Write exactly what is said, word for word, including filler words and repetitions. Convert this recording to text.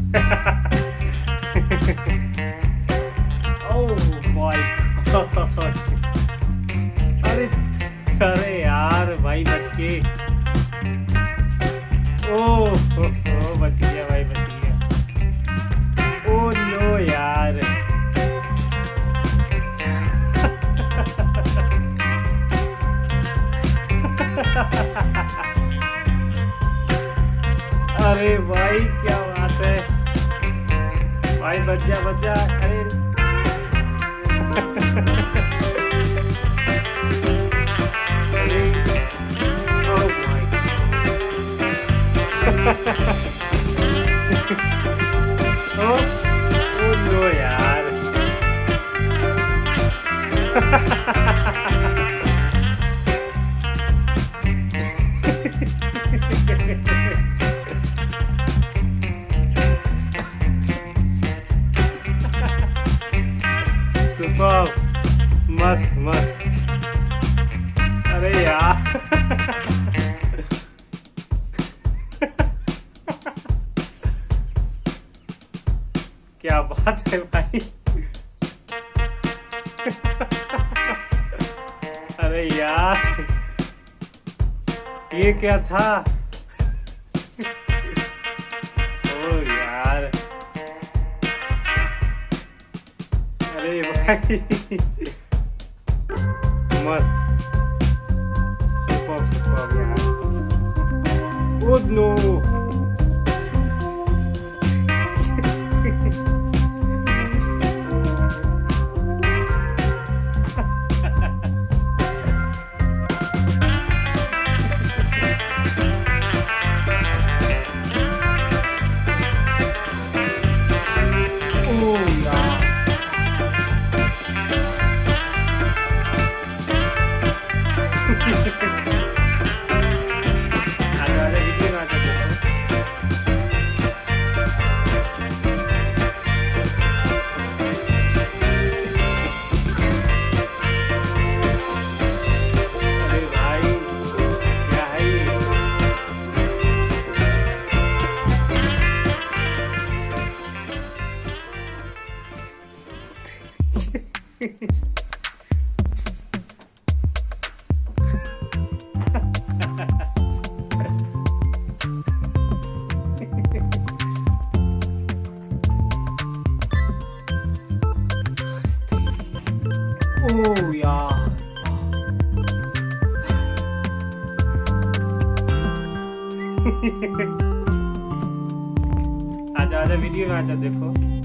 Oh my God. अरे अरे यार भाई बच के। ओह हो, हो, बच गया भाई बच गया। ओह नो यार। अरे भाई क्या बात है भाई, बच जा बच जा। अरे अरे oh my oh oh no यार। सुपर, मस्त मस्त। अरे यार क्या बात है भाई। अरे यार ये क्या था। ओ यार अरे भाई मस्त, सुपर सुपर यार। ओ नो ओह यार आजा आजा वीडियो में आजा देखो।